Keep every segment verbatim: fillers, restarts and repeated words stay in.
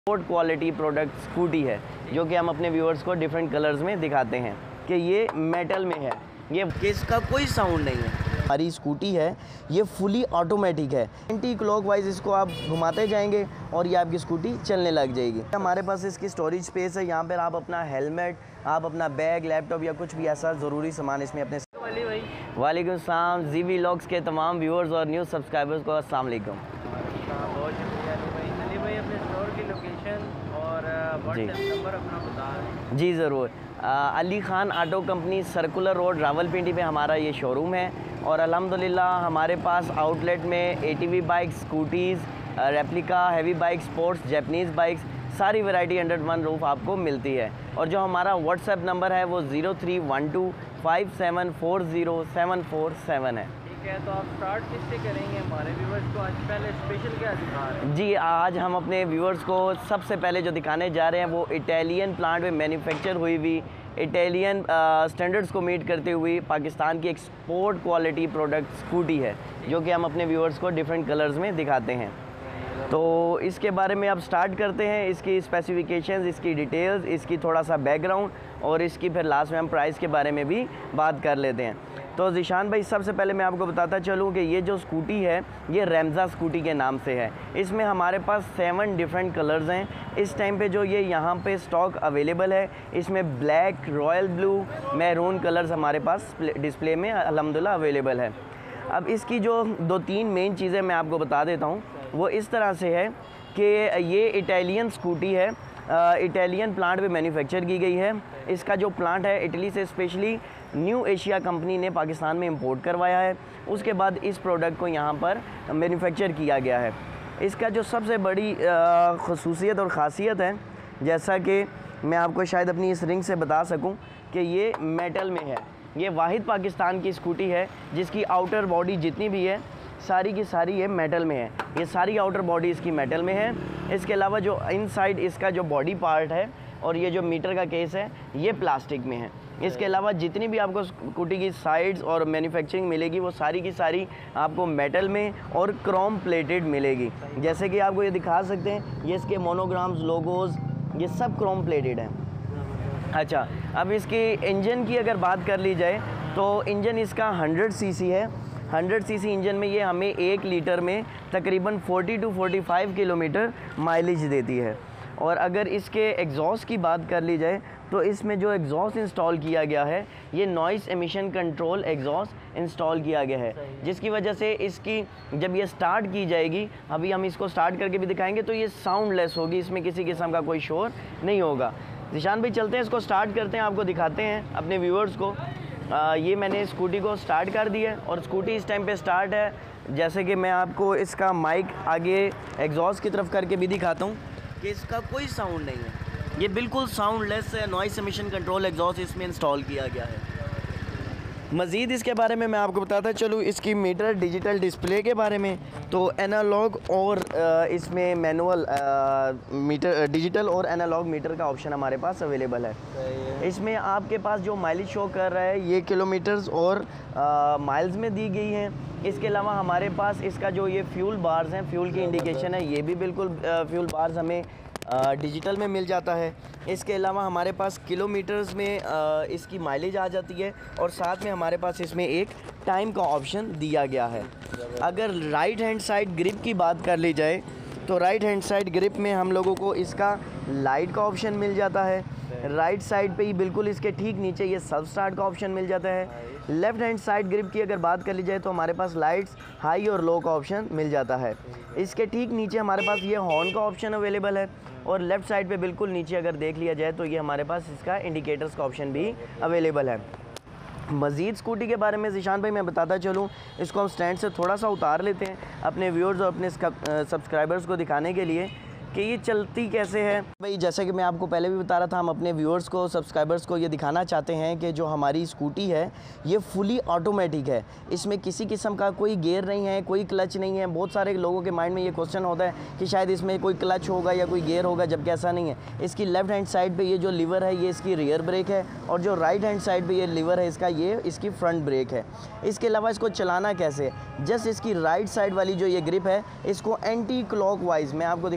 Sport quality product scooty है जो कि हम अपने व्यूअर्स को डिफरेंट कलर्स में दिखाते हैं कि ये मेटल में है, ये इसका कोई साउंड नहीं है। हमारी स्कूटी है ये फुली ऑटोमेटिक है, एंटी क्लॉकवाइज इसको आप घुमाते जाएंगे और ये आपकी स्कूटी चलने लग जाएगी। हमारे पास इसकी स्टोरेज स्पेस है, यहाँ पर आप अपना हेलमेट, आप अपना बैग, लैपटॉप या कुछ भी ऐसा ज़रूरी सामान इसमें अपने। वालेकुम सलाम, जी वी व्लॉग्स के तमाम व्यूअर्स और न्यूज़ सब्सक्राइबर्स को अस्सलाम वालेकुम। बहुत शुक्रिया अली भाई। अली भाई अपने स्टोर की लोकेशन और व्हाट्सएप नंबर अपना बता दें। जी ज़रूर। Ali Khan auto company circular road Rawalpindi पे हमारा ये शोरूम है और अल्हम्दुलिल्लाह हमारे पास आउटलेट में ATV bike, scooties, replica, heavy bike, sports, Japanese bikes, सारी वैरायटी अंडर वन रूफ आपको मिलती है। और जो हमारा व्हाट्सएप नंबर है वो zero three one two five seven four zero seven four seven है। ठीक है, तो आप स्टार्ट किससे करेंगे हमारे व्यूवर्स को? आज पहले स्पेशल क्या दिखा रहे हैं? जी, आज हम अपने व्यूअर्स को सबसे पहले जो दिखाने जा रहे हैं वो इटालियन प्लांट में मैन्युफैक्चर हुई हुई, इटालियन स्टैंडर्ड्स को मीट करते हुई पाकिस्तान की एक स्पोर्ट क्वालिटी प्रोडक्ट स्कूटी है जो कि हम अपने व्यूअर्स को डिफरेंट कलर्स में दिखाते हैं। तो इसके बारे में अब स्टार्ट करते हैं, इसकी स्पेसिफिकेशंस, इसकी डिटेल्स, इसकी थोड़ा सा बैकग्राउंड और इसकी फिर लास्ट में हम प्राइस के बारे में भी बात कर लेते हैं। तो ज़ीशान भाई, सबसे पहले मैं आपको बताता चलूँ कि ये जो स्कूटी है ये रेमज़ा स्कूटी के नाम से है। इसमें हमारे पास सेवन डिफरेंट कलर्स हैं इस टाइम पे जो ये यहाँ पे स्टॉक अवेलेबल है। इसमें black, royal blue, maroon colours हमारे पास डिस्प्ले में अल्हम्दुलिल्लाह अवेलेबल है। अब इसकी जो दो तीन मेन चीज़ें मैं आपको बता देता हूँ वो इस तरह से है कि ये इटालियन स्कूटी है, इटालियन प्लांट में मैन्युफैक्चर की गई है। इसका जो प्लांट है इटली से स्पेशली न्यू एशिया कंपनी ने पाकिस्तान में इंपोर्ट करवाया है। उसके बाद इस प्रोडक्ट को यहाँ पर मैन्युफैक्चर किया गया है। इसका जो सबसे बड़ी ख़ुसूसियत और ख़ासियत है, जैसा कि मैं आपको शायद अपनी इस रिंग से बता सकूँ कि ये मेटल में है। ये वाहिद पाकिस्तान की स्कूटी है जिसकी आउटर बॉडी जितनी भी है सारी की सारी ये मेटल में है। ये सारी आउटर बॉडी इसकी मेटल में है। इसके अलावा जो इनसाइड इसका जो बॉडी पार्ट है और ये जो मीटर का केस है ये प्लास्टिक में है। इसके अलावा जितनी भी आपको स्कूटी की साइड्स और मैन्युफैक्चरिंग मिलेगी वो सारी की सारी आपको मेटल में और क्रोम प्लेटेड मिलेगी। जैसे कि आपको ये दिखा सकते हैं, ये इसके मोनोग्राम्स, लोगोज़, ये सब क्रोम प्लेटेड हैं। अच्छा, अब इसकी इंजन की अगर बात कर ली जाए तो इंजन इसका हंड्रेड सी सी है। हंड्रेड सी सी इंजन में ये हमें एक लीटर में तकरीबन forty two forty five kilometre mileage देती है। और अगर इसके एग्जॉस्ट की बात कर ली जाए तो इसमें जो एग्जॉस्ट इंस्टॉल किया गया है ये noise emission control exhaust install किया गया है, जिसकी वजह से इसकी जब ये स्टार्ट की जाएगी, अभी हम इसको स्टार्ट करके भी दिखाएंगे, तो ये साउंडलेस होगी, इसमें किसी किस्म का कोई शोर नहीं होगा। ज़ीशान भाई, चलते हैं इसको स्टार्ट करते हैं, आपको दिखाते हैं अपने व्यूअर्स को। आ, ये मैंने स्कूटी को स्टार्ट कर दिया और स्कूटी इस टाइम पे स्टार्ट है। जैसे कि मैं आपको इसका माइक आगे एग्जॉस्ट की तरफ करके भी दिखाता हूँ कि इसका कोई साउंड नहीं है, ये बिल्कुल साउंडलेस है। नॉइस एमिशन कंट्रोल एग्जॉस्ट इसमें इंस्टॉल किया गया है। मज़ीद इसके बारे में मैं आपको बताता चलूँ, इसकी मीटर डिजिटल डिस्प्ले के बारे में, तो एनालॉग और इसमें मैनुअल मीटर, डिजिटल और एनालॉग मीटर का ऑप्शन हमारे पास अवेलेबल है। इसमें आपके पास जो माइलेज शो कर रहा है ये किलोमीटर्स और माइल्स में दी गई हैं। इसके अलावा हमारे पास इसका जो ये फ्यूल बार्स हैं, फ्यूल की इंडिकेशन है, ये भी बिल्कुल फ्यूल बार्स हमें डिजिटल में मिल जाता है। इसके अलावा हमारे पास किलोमीटर्स में आ, इसकी माइलेज आ जाती है और साथ में हमारे पास इसमें एक टाइम का ऑप्शन दिया गया है। अगर राइट हैंड साइड ग्रिप की बात कर ली जाए तो राइट हैंड साइड ग्रिप में हम लोगों को इसका लाइट का ऑप्शन मिल जाता है। राइट साइड पे ही बिल्कुल इसके ठीक नीचे ये सेल्फ स्टार्ट का ऑप्शन मिल जाता है। लेफ़्ट हैंड साइड ग्रिप की अगर बात कर ली जाए तो हमारे पास लाइट्स हाई और लो का ऑप्शन मिल जाता है। इसके ठीक नीचे हमारे पास ये हॉर्न का ऑप्शन अवेलेबल है और लेफ़्ट साइड पे बिल्कुल नीचे अगर देख लिया जाए तो ये हमारे पास इसका इंडिकेटर्स का ऑप्शन भी अवेलेबल है। मज़ीद स्कूटी के बारे में ज़ीशान भाई मैं बताता चलूँ, इसको हम स्टैंड से थोड़ा सा उतार लेते हैं अपने व्यूअर्स और अपने सब्सक्राइबर्स को दिखाने के लिए कि ये चलती कैसे है। भाई, जैसे कि मैं आपको पहले भी बता रहा था, हम अपने व्यूअर्स को, सब्सक्राइबर्स को ये दिखाना चाहते हैं कि जो हमारी स्कूटी है ये फुली ऑटोमेटिक है। इसमें किसी किस्म का कोई गियर नहीं है, कोई क्लच नहीं है। बहुत सारे लोगों के माइंड में ये क्वेश्चन होता है कि शायद इसमें कोई क्लच होगा या कोई गियर होगा, जबकि ऐसा नहीं है। इसकी लेफ़्ट हैंड साइड पे ये जो लीवर है ये इसकी रियर ब्रेक है और जो राइट हैंड साइड पे ये लीवर है इसका, ये इसकी फ्रंट ब्रेक है। इसके अलावा इसको चलाना कैसे है, जस्ट इसकी राइट साइड वाली जो ये ग्रिप है इसको एंटी क्लॉकवाइज मैं आपको दिखा देता हूँ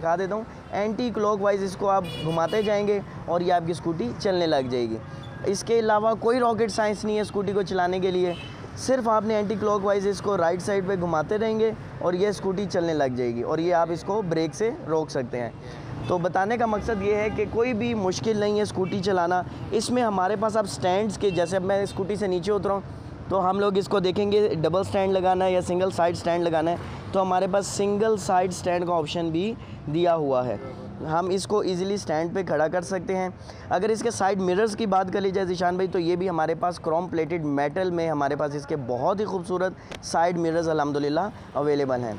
हूँ, एंटी क्लॉकवाइज इसको आप घुमाते जाएंगे और ये आपकी स्कूटी चलने लग जाएगी। इसके अलावा कोई रॉकेट साइंस नहीं है स्कूटी को चलाने के लिए, सिर्फ आपने एंटी क्लॉकवाइज इसको राइट साइड पे घुमाते रहेंगे और ये स्कूटी चलने लग जाएगी और ये आप इसको ब्रेक से रोक सकते हैं। तो बताने का मकसद ये है कि कोई भी मुश्किल नहीं है स्कूटी चलाना। इसमें हमारे पास अब स्टैंड्स के, जैसे अब मैं स्कूटी से नीचे उतरा हूँ तो हम लोग इसको देखेंगे डबल स्टैंड लगाना है या सिंगल साइड स्टैंड लगाना है, तो हमारे पास सिंगल साइड स्टैंड का ऑप्शन भी दिया हुआ है। हम इसको इजीली स्टैंड पे खड़ा कर सकते हैं। अगर इसके साइड मिरर्स की बात कर ली जाए ज़ीशान भाई, तो ये भी हमारे पास क्रोम प्लेटेड मेटल में हमारे पास इसके बहुत ही खूबसूरत साइड मिरर्स अल्हम्दुलिल्लाह अवेलेबल हैं।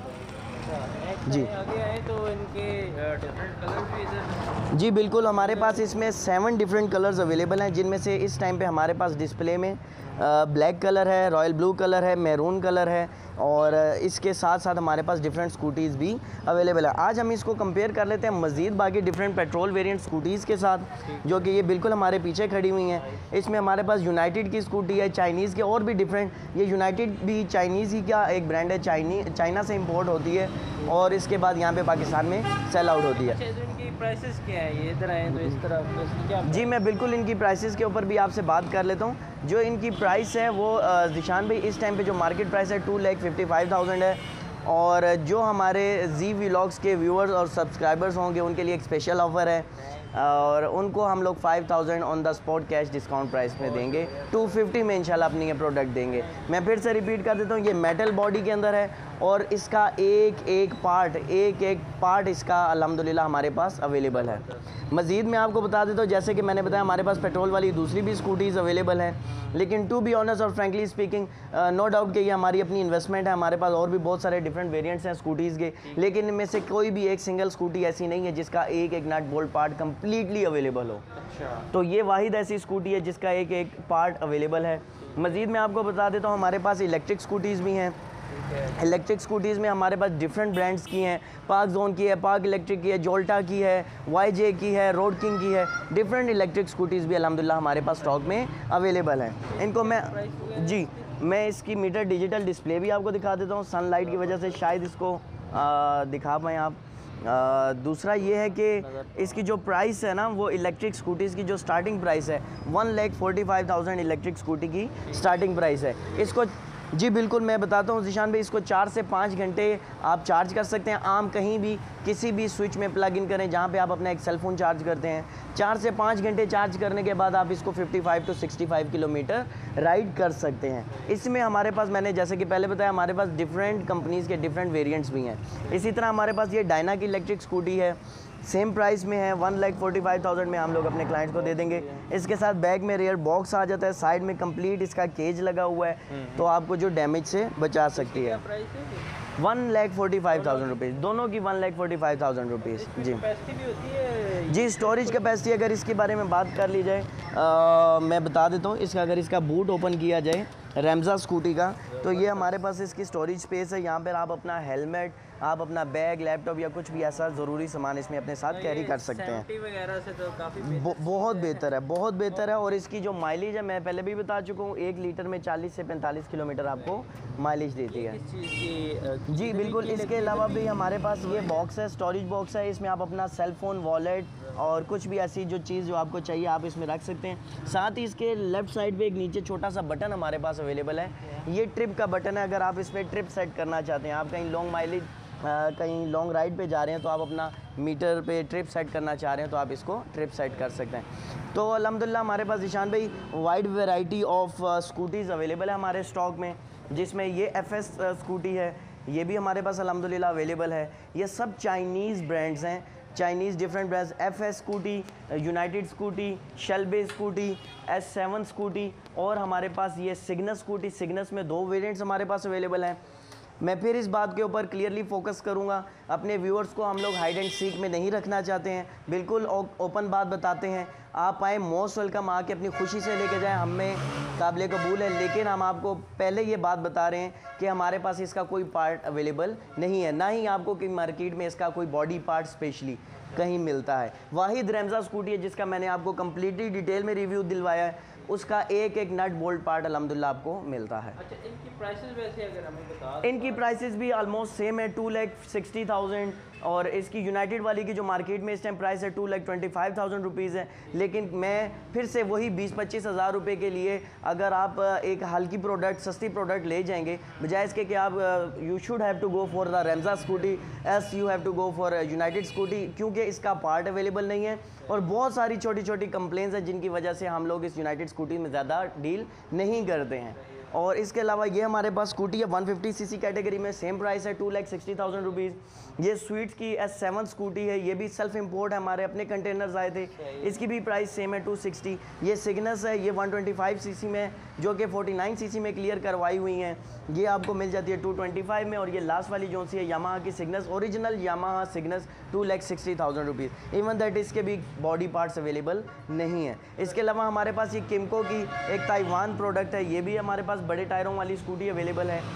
जी आगे आए तो इनके डिफरेंट कलर्स भी इधर। जी बिल्कुल, हमारे पास इसमें सेवन डिफरेंट कलर्स अवेलेबल हैं, जिनमें से इस टाइम पे हमारे पास डिस्प्ले में ब्लैक कलर है, रॉयल ब्लू कलर है, मैरून कलर है और इसके साथ साथ हमारे पास डिफरेंट स्कूटीज़ भी अवेलेबल है। आज हम इसको कंपेयर कर लेते हैं मज़ीद बाकी डिफरेंट पेट्रोल वेरिएंट स्कूटीज़ के साथ, जो कि ये बिल्कुल हमारे पीछे खड़ी हुई हैं। इसमें हमारे पास यूनाइटेड की स्कूटी है, चाइनीज़ के और भी डिफरेंट, ये यूनाइटेड भी चाइनीज़ ही का एक ब्रांड है, चाइनी चाइना से इम्पोर्ट होती है और इसके बाद यहाँ पे पाकिस्तान में सेल आउट होती है। अच्छा, तो इनकी प्राइसेस क्या है? ये इधर आए तो इस तरह तो इसकी क्या? जी मैं बिल्कुल इनकी प्राइसेस के ऊपर भी आपसे बात कर लेता हूँ। जो इनकी प्राइस है वो ज़ीशान भाई इस टाइम पे जो मार्केट प्राइस है two lakh fifty five thousand है और जो हमारे जी व्लॉग्स के व्यूअर्स और सब्सक्राइबर्स होंगे उनके लिए एक स्पेशल ऑफ़र है और उनको हम लोग five thousand on the spot cash discount price में देंगे, टू फिफ्टी में इंशाल्लाह अपनी ये प्रोडक्ट देंगे। मैं फिर से रिपीट कर देता हूँ, ये मेटल बॉडी के अंदर है और इसका एक एक पार्ट एक एक पार्ट इसका अल्हम्दुलिल्लाह हमारे पास अवेलेबल है। मज़ीद मैं आपको बता देता हूँ, जैसे कि मैंने बताया हमारे पास पेट्रोल वाली दूसरी भी स्कूटीज़ अवेलेबल हैं, लेकिन टू बी ऑनेस्ट और फ्रेंकली स्पीकिंग नो डाउट कि ये हमारी अपनी इन्वेस्टमेंट है। हमारे पास और भी बहुत सारे डिफरेंट वेरिएंट्स हैं स्कूटीज़ के, लेकिन इनमें से कोई भी एक सिंगल स्कूटी ऐसी नहीं है जिसका एक एक nut bolt part completely available हो। अच्छा, तो ये वाहिद ऐसी स्कूटी है जिसका एक एक पार्ट अवेलेबल है। मज़ीद मैं आपको बता देता हूँ हमारे पास इलेक्ट्रिक स्कूटीज़ भी हैं। इलेक्ट्रिक स्कूटीज़ में हमारे पास डिफरेंट ब्रांड्स की हैं, पार्क जोन की है, पार्क इलेक्ट्रिक की है, जोल्टा की है, वाई जे की है, रोड किंग की है। डिफरेंट इलेक्ट्रिक स्कूटीज़ भी अल्हम्दुलिल्लाह हमारे पास स्टॉक में अवेलेबल हैं। इनको मैं जी मैं इसकी मीटर डिजिटल डिस्प्ले भी आपको दिखा देता हूँ, सनलाइट की वजह से शायद इसको आ, दिखा पाएँ आप। आ, दूसरा ये है कि इसकी जो प्राइस है ना वो इलेक्ट्रिक स्कूटीज़ की जो स्टार्टिंग प्राइस है one lakh forty five thousand electric scooty की स्टार्टिंग प्राइस है। इसको जी बिल्कुल मैं बताता हूँ ज़ीशान भाई, इसको चार से पाँच घंटे आप चार्ज कर सकते हैं, आम कहीं भी किसी भी स्विच में प्लग इन करें जहाँ पे आप अपना एक सेल फ़ोन चार्ज करते हैं। चार से पाँच घंटे चार्ज करने के बाद आप इसको पचपन टू पैंसठ किलोमीटर राइड कर सकते हैं। इसमें हमारे पास, मैंने जैसे कि पहले बताया, हमारे पास डिफरेंट कंपनीज़ के डिफरेंट वेरिएंट्स भी हैं। इसी तरह हमारे पास ये डायना की इलेक्ट्रिक स्कूटी है, सेम प्राइस में है, one lakh forty five thousand में हम लोग अपने क्लाइंट्स को दे देंगे। इसके साथ बैग में रेयर बॉक्स आ जाता है, साइड में कंप्लीट इसका केज लगा हुआ है तो आपको जो डैमेज से बचा सकती है। प्राइस है one lakh forty five thousand rupees, दोनों की one lakh forty five thousand rupees. जी कैपेसिटी भी होती है जी स्टोरेज कैपेसिटी अगर इसके बारे में बात कर ली जाए, आ, मैं बता देता हूँ इसका, अगर इसका बूट ओपन किया जाए रेमज़ा स्कूटी का, तो ये हमारे पास इसकी स्टोरेज स्पेस है। यहाँ पर आप अपना हेलमेट, आप अपना बैग, लैपटॉप या कुछ भी ऐसा ज़रूरी सामान इसमें अपने साथ कैरी कर सकते हैं। वगैरह से तो काफ़ी ब- बहुत बेहतर है, बहुत बेहतर है। और इसकी जो माइलेज है मैं पहले भी बता चुका हूँ, एक लीटर में चालीस से पैंतालीस किलोमीटर आपको माइलेज देती है। इस चीज़ की जी बिल्कुल। इसके अलावा भी हमारे पास ये बॉक्स है, स्टोरेज बॉक्स है, इसमें आप अपना सेल फ़ोन, वॉलेट और कुछ भी ऐसी जो चीज़ जो आपको चाहिए आप इसमें रख सकते हैं। साथ ही इसके लेफ़्ट साइड पे एक नीचे छोटा सा बटन हमारे पास अवेलेबल है, ये ट्रिप का बटन है। अगर आप इस पर ट्रिप सेट करना चाहते हैं, आप कहीं लॉन्ग माइलेज कहीं लॉन्ग राइड पे जा रहे हैं तो आप अपना मीटर पे ट्रिप सेट करना चाह रहे हैं तो आप इसको ट्रिप सेट कर सकते हैं। तो अल्हम्दुलिल्लाह हमारे पास ईशान भाई wide variety of scooties available है हमारे स्टॉक में, जिसमें ये एफ एस स्कूटी है, ये भी हमारे पास अल्हम्दुलिल्लाह अवेलेबल है। ये सब चाइनीज़ ब्रांड्स हैं, Chinese different brands, F S scooty, United scooty, Shelby scooty, S seven scooty और हमारे पास ये सिग्नस स्कूटी। सिग्नस में दो वेरिएंट्स हमारे पास अवेलेबल हैं। मैं फिर इस बात के ऊपर क्लियरली फोकस करूंगा, अपने व्यूअर्स को हम लोग हाइड एंड सीक में नहीं रखना चाहते हैं, बिल्कुल ओपन बात बताते हैं। आप आए, मोस्ट वेलकम, आके अपनी खुशी से लेके जाएं, हमें काबिल कबूल है। लेकिन हम आपको पहले ये बात बता रहे हैं कि हमारे पास इसका कोई पार्ट अवेलेबल नहीं है, ना ही आपको कि मार्केट में इसका कोई बॉडी पार्ट स्पेशली कहीं मिलता है। वाहिद रेमज़ा स्कूटी है जिसका मैंने आपको कम्प्लीटली डिटेल में रिव्यू दिलवाया है, उसका एक एक नट बोल्ट पार्ट अल्हम्दुलिल्लाह आपको मिलता है। अच्छा, इनकी प्राइसेस वैसे अगर हमें बता, इनकी प्राइसेस भी ऑलमोस्ट सेम है, टू लैख सिक्सटी थाउजेंड, और इसकी यूनाइटेड वाली की जो मार्केट में इस टाइम प्राइस है two lakh twenty five thousand rupees है। लेकिन मैं फिर से वही बीस पच्चीस हज़ार रुपये के लिए अगर आप एक हल्की प्रोडक्ट, सस्ती प्रोडक्ट ले जाएंगे, बजाय इसके कि आप you should have to go for the Remza scooty as you have to go for United scooty, क्योंकि इसका पार्ट अवेलेबल नहीं है और बहुत सारी छोटी छोटी कंप्लेंट्स हैं जिनकी वजह से हम लोग इस यूनाइटेड स्कूटी में ज़्यादा डील नहीं करते हैं। और इसके अलावा ये हमारे पास स्कूटी है वन फिफ्टी सीसी कैटेगरी में, सेम प्राइस है two lakh sixty thousand rupees. ये स्वीट्स की एस सेवन स्कूटी है, ये भी सेल्फ इंपोर्ट है, हमारे अपने कंटेनर्स आए थे, इसकी भी प्राइस सेम है टू सिक्सटी। ये सिग्नस है, ये वन ट्वेंटी फाइव सीसी में जो कि फोर्टी नाइन सीसी में क्लियर करवाई हुई हैं, ये आपको मिल जाती है टू ट्वेंटी फाइव में। और ये लास्ट वाली जो सी है यामाहा की Cygnus, original Yamaha Cygnus two lakh sixty thousand rupees. Even that इसके भी बॉडी पार्ट्स अवेलेबल नहीं है। इसके अलावा हमारे पास ये किमको की एक ताइवान प्रोडक्ट है, ये भी हमारे पास बड़े टायरों वाली स्कूटी अवेलेबल है।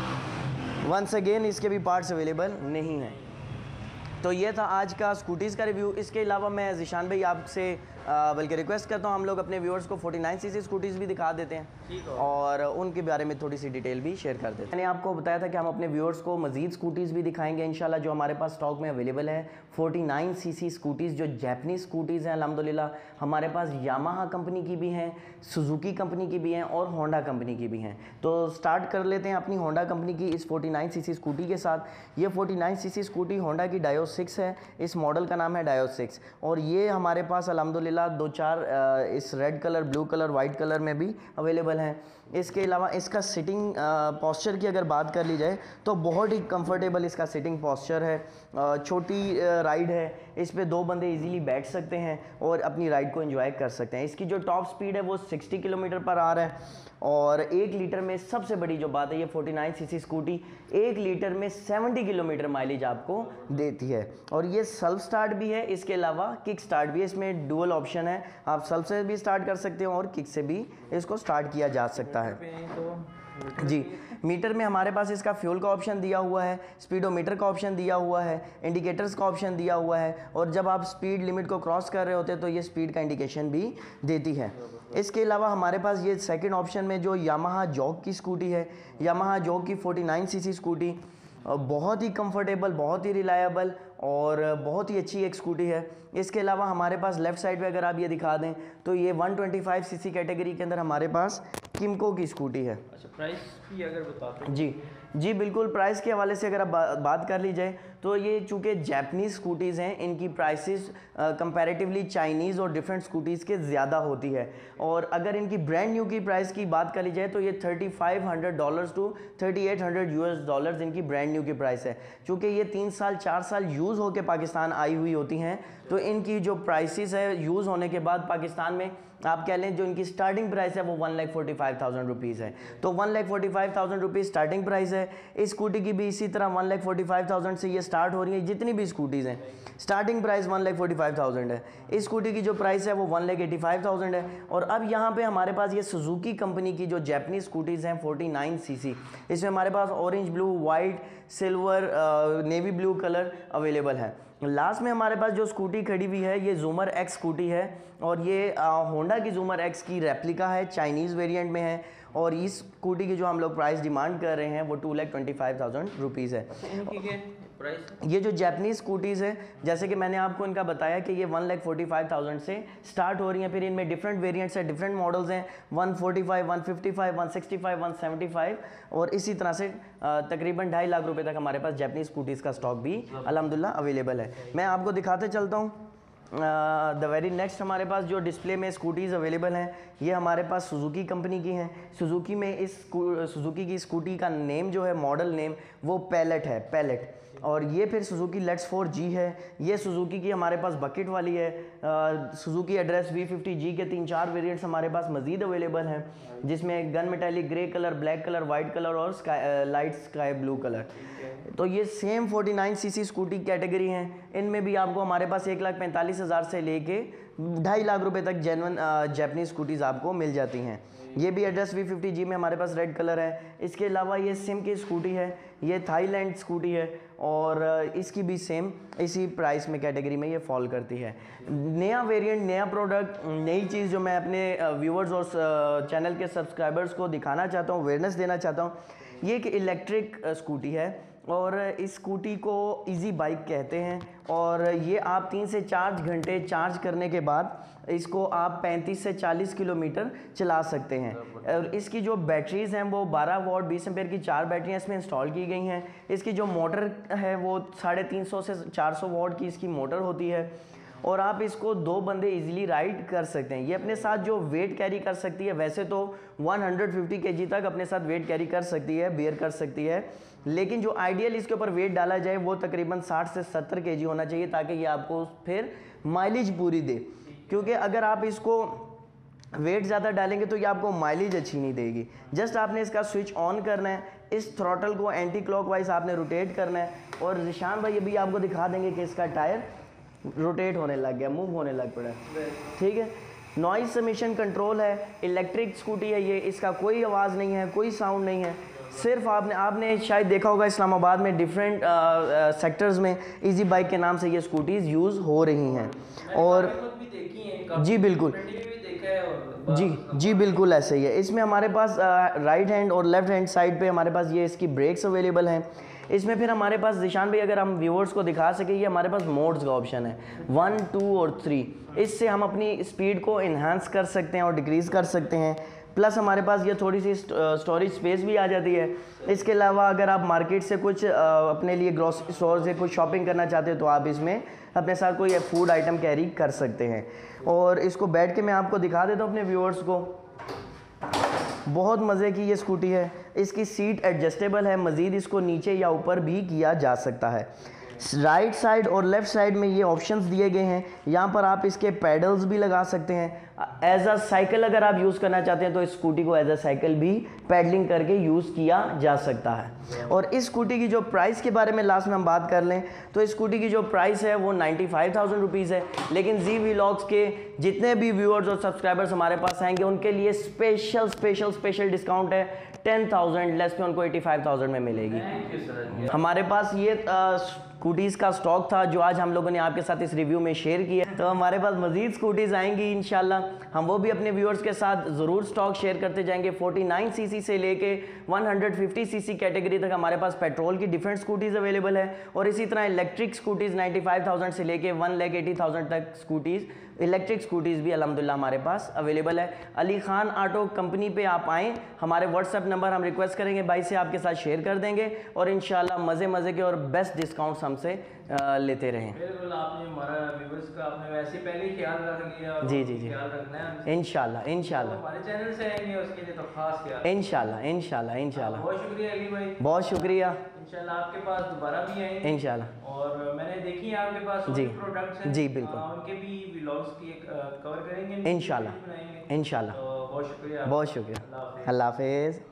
वंस अगेन इसके भी पार्ट्स अवेलेबल नहीं हैं। तो ये था आज का स्कूटीज़ का रिव्यू। इसके अलावा मैं ज़िशान भाई आपसे बल्कि रिक्वेस्ट करता हूँ हम लोग अपने व्यूअर्स को फोर्टी नाइन सीसी स्कूटीज़ भी दिखा देते हैं और उनके बारे में थोड़ी सी डिटेल भी शेयर कर देते हैं। मैंने आपको बताया था कि हम अपने व्यूअर्स को मज़ीद स्कूटीज़ भी दिखाएंगे इंशाल्लाह, जो हमारे पास स्टॉक में अवेलेबल है। फोर्टी नाइन सीसी स्कूटीज़ जो जैपनीज़ स्कूटीज़ हैं अल्हम्दुलिल्लाह, हमारे पास यामाहा कंपनी की भी हैं, सुजुकी कंपनी की भी हैं और होंडा कंपनी की भी हैं। तो स्टार्ट कर लेते हैं अपनी होंडा कंपनी की इस फोर्टी नाइन सीसी स्कूटी के साथ। ये forty nine CC scooty Honda की डायो सिक्स है, इस मॉडल का नाम है डायो सिक्स, और ये हमारे पास अल्हम्दुलिल्लाह दो चार इस red colour, blue colour, white colour में भी अवेलेबल हैं। इसके अलावा इसका सिटिंग पॉस्चर की अगर बात कर ली जाए तो बहुत ही कंफर्टेबल इसका सिटिंग पॉस्चर है। छोटी राइड है, इस पे दो बंदे इजीली बैठ सकते हैं और अपनी राइड को एंजॉय कर सकते हैं। इसकी जो टॉप स्पीड है वो सिक्सटी किलोमीटर पर आ रहा है और एक लीटर में सबसे बड़ी जो बात है, ये फोर्टी नाइन सीसी स्कूटी एक लीटर में सेवेंटी किलोमीटर माइलेज आपको देती है। और ये सेल्फ स्टार्ट भी है, इसके अलावा किक स्टार्ट भी है। इसमें डुअल ऑप्शन है, आप सेल्फ से भी स्टार्ट कर सकते हो और किक से भी इसको स्टार्ट किया जा सकता है। जी, मीटर में हमारे पास इसका फ्यूल का ऑप्शन दिया हुआ है, स्पीडोमीटर का ऑप्शन दिया हुआ है, इंडिकेटर्स का ऑप्शन दिया हुआ है, और जब आप स्पीड लिमिट को क्रॉस कर रहे होते हैं तो ये स्पीड का इंडिकेशन भी देती है। इसके अलावा हमारे पास ये सेकंड ऑप्शन में जो यामाहा जॉग की स्कूटी है, यामाहा जॉग की फोर्टी नाइन सीसी स्कूटी, बहुत ही कंफर्टेबल, बहुत ही रिलायबल और बहुत ही अच्छी एक स्कूटी है। इसके अलावा हमारे पास लेफ़्ट साइड पे अगर आप ये दिखा दें तो ये one twenty five CC category के अंदर हमारे पास किमको की स्कूटी है। अच्छा, प्राइस भी अगर बताते हैं। जी जी बिल्कुल, प्राइस के हवाले से अगर आप बा, बात कर ली जाए तो ये चूँकि जैपनीज़ स्कूटीज़ हैं, इनकी प्राइसेस कंपैरेटिवली चाइनीज़ और डिफरेंट स्कूटीज़ के ज़्यादा होती है। और अगर इनकी ब्रांड न्यू की प्राइस की बात कर ली जाए तो ये thirty five hundred dollars to thirty eight hundred US dollars इनकी ब्रांड न्यू की प्राइस है। चूँकि ये तीन साल चार साल यूज़ होकर पाकिस्तान आई हुई होती हैं, तो इनकी जो प्राइसेस है यूज़ होने के बाद पाकिस्तान में आप कह लें जो इनकी स्टार्टिंग प्राइस है वो one lakh forty five thousand rupees है। तो one lakh forty five thousand rupees starting price है। इस स्कूटी की भी इसी तरह one lakh forty five thousand से ये स्टार्ट हो रही है। जितनी भी स्कूटीज़ हैं starting price one lakh forty five thousand है। इस स्कूटी की जो प्राइस है वो one lakh eighty five thousand है। और अब यहाँ पे हमारे पास ये सुजुकी कंपनी की जो जैपनीज़ स्कूटीज़ हैं फोर्टी नाइन सीसी, इसमें हमारे पास orange blue, white, silver, navy blue colour available है। लास्ट में हमारे पास जो स्कूटी खड़ी हुई है ये जूमर एक्स स्कूटी है और ये होंडा की जूमर एक्स की रेप्लिका है, चाइनीज़ वेरिएंट में है। और इस स्कूटी की जो हम लोग प्राइस डिमांड कर रहे हैं वो two lakh twenty five thousand rupees है। प्राइस ये जो जैपनीज़ स्कूटीज़ है, जैसे कि मैंने आपको इनका बताया कि ये one lakh forty five thousand से स्टार्ट हो रही हैं। फिर इनमें डिफरेंट वेरिएंट्स हैं, डिफरेंट मॉडल्स हैं, one forty five, one fifty five, one sixty five, one seventy five और इसी तरह से तकरीबन ढाई लाख रुपए तक हमारे पास जैपनीज़ स्कूटीज़ का स्टॉक भी अल्हम्दुलिल्लाह अवेलेबल है। मैं आपको दिखाते चलता हूँ। द वेरी नेक्स्ट हमारे पास जो डिस्प्ले में स्कूटीज़ अवेलेबल हैं ये हमारे पास सुजुकी कंपनी की हैं। सुजुकी में इस सुजुकी की स्कूटी का नेम जो है, मॉडल नेम, वो पैलेट है, पैलेट। और ये फिर सुजुकी लेट्स फोर जी है। ये सुजुकी की हमारे पास बकेट वाली है। Suzuki Address V fifty G के तीन चार वेरिएंट्स हमारे पास मज़ीद अवेलेबल हैं, जिसमें gun metallic grey colour, black colour, white colour और sky light sky blue colour. तो ये same forty nine CC scooty category हैं। इनमें भी आपको हमारे पास एक लाख पैंतालीस हज़ार से लेके ढाई लाख रुपए तक जेन्युइन जैपनीज़ स्कूटीज़ आपको मिल जाती हैं। ये भी एड्रेस वी फिफ्टी जी में हमारे पास रेड कलर है। इसके अलावा ये सिम की स्कूटी है, ये थाईलैंड स्कूटी है और इसकी भी सेम इसी प्राइस में कैटेगरी में ये फॉल करती है। नया वेरिएंट, नया प्रोडक्ट, नई चीज़ जो मैं अपने व्यूअर्स और चैनल के सब्सक्राइबर्स को दिखाना चाहता हूँ, अवेयरनेस देना चाहता हूँ, ये एक इलेक्ट्रिक स्कूटी है और इस स्कूटी को इजी बाइक कहते हैं और ये आप तीन से चार घंटे चार्ज करने के बाद इसको आप पैंतीस से चालीस किलोमीटर चला सकते हैं। और इसकी जो बैटरीज़ हैं वो बारह वॉट बीस एम्पेयर की चार बैटरियाँ इसमें इंस्टॉल की गई हैं। इसकी जो मोटर है वो साढ़े तीन सौ से चार सौ वॉट की इसकी मोटर होती है और आप इसको दो बंदे इजीली राइड कर सकते हैं। ये अपने साथ जो वेट कैरी कर सकती है, वैसे तो एक सौ पचास केजी तक अपने साथ वेट कैरी कर सकती है, बेयर कर सकती है, लेकिन जो आइडियल इसके ऊपर वेट डाला जाए वो तकरीबन साठ से सत्तर केजी होना चाहिए ताकि ये आपको फिर माइलेज पूरी दे। क्योंकि अगर आप इसको वेट ज़्यादा डालेंगे तो ये आपको माइलेज अच्छी नहीं देगी। जस्ट आपने इसका स्विच ऑन करना है, इस थ्रॉटल को एंटी क्लॉकवाइज आपने रोटेट करना है और निशान भाई अभी आपको दिखा देंगे कि इसका टायर रोटेट होने लग गया, मूव होने लग पड़ा, ठीक है। नॉइज समिशन कंट्रोल है, इलेक्ट्रिक स्कूटी है ये, इसका कोई आवाज़ नहीं है, कोई साउंड नहीं है। सिर्फ आपने आपने शायद देखा होगा इस्लामाबाद में डिफरेंट सेक्टर्स में इजी बाइक के नाम से ये स्कूटीज़ यूज़ हो रही हैं। और जी बिल्कुल, जी जी बिल्कुल ऐसे ही है। इसमें हमारे पास राइट हैंड और लेफ़्ट हैंड साइड पे हमारे पास ये इसकी ब्रेक्स अवेलेबल हैं। इसमें फिर हमारे पास निशान भाई अगर हम व्यूअर्स को दिखा सके, ये हमारे पास मोड्स का ऑप्शन है वन टू और थ्री। इससे हम अपनी स्पीड को इन्हांस कर सकते हैं और डिक्रीज़ कर सकते हैं। प्लस हमारे पास ये थोड़ी सी स्टोरेज स्पेस भी आ जाती है। इसके अलावा अगर आप मार्केट से कुछ अपने लिए ग्रोसरी स्टोर से कुछ शॉपिंग करना चाहते हो तो आप इसमें अपने साथ कोई फूड आइटम कैरी कर सकते हैं। और इसको बैठ के मैं आपको दिखा देता हूँ अपने व्यूअर्स को। बहुत मज़े की ये स्कूटी है। इसकी सीट एडजस्टेबल है, मज़ीद इसको नीचे या ऊपर भी किया जा सकता है। राइट साइड और लेफ़्ट साइड में ये ऑप्शंस दिए गए हैं। यहाँ पर आप इसके पैडल्स भी लगा सकते हैं। एज अ साइकिल अगर आप यूज़ करना चाहते हैं तो इस स्कूटी को एज अ साइकिल भी पैडलिंग करके यूज़ किया जा सकता है। और इस स्कूटी की जो प्राइस के बारे में लास्ट में हम बात कर लें तो इस स्कूटी की जो प्राइस है वो नाइन्टी फाइव थाउजेंड रुपीज़ है। लेकिन जी व्लॉग्स के जितने भी व्यूअर्स और सब्सक्राइबर्स हमारे पास आएंगे उनके लिए स्पेशल स्पेशल स्पेशल डिस्काउंट है। टेन थाउजेंड लेस पे उनको एटी फाइव थाउजेंड में मिलेगी। हमारे पास ये स्कूटीज़ का स्टॉक था जो आज हम लोगों ने आपके साथ इस रिव्यू में शेयर किया। तो हमारे पास मज़ीद स्कूटीज़ आएंगी इंशाल्लाह, हम वो भी अपने व्यूअर्स के साथ ज़रूर स्टॉक शेयर करते जाएंगे। फोर्टी नाइन सीसी से लेके वन फिफ्टी सीसी कैटेगरी तक हमारे पास पेट्रोल की डिफरेंट स्कूटीज़ अवेलेबल है और इसी तरह electric scooties ninety five thousand से लेके वन लैख एटी थाउजेंड तक स्कूटीज़ इलेक्ट्रिक स्कूटीज़ भी अल्हम्दुलिल्लाह हमारे पास अवेलेबल है। अली खान ऑटो कंपनी पे आप आएँ, हमारे व्हाट्सएप नंबर हम रिक्वेस्ट करेंगे भाई से आपके साथ शेयर कर देंगे और इंशाल्लाह मज़े मज़े के और बेस्ट डिस्काउंट्स हमसे लेते रहें। बिल्कुल, आपने हमारा व्यूअर्स का आपने वैसे पहले ही ख्याल रख लिया और जी जी जी ख्याल रखना है इंशाल्लाह इंशाल्लाह। हमारे चैनल से आएंगे उसके लिए तो खास ख्याल इंशाल्लाह इंशाल्लाह इंशाल्लाह। बहुत शुक्रिया अली भाई, बहुत शुक्रिया। इंशाल्लाह आपके पास दोबारा भी आएंगे इंशाल्लाह। और मैंने देखी है आपके पास जी प्रोडक्ट्स हैं, जी बिल्कुल, उनके भी व्लॉग्स की कवर करेंगे इंशाल्लाह इंशाल्लाह। तो बहुत शुक्रिया, बहुत शुक्रिया। अल्लाह हाफिज़।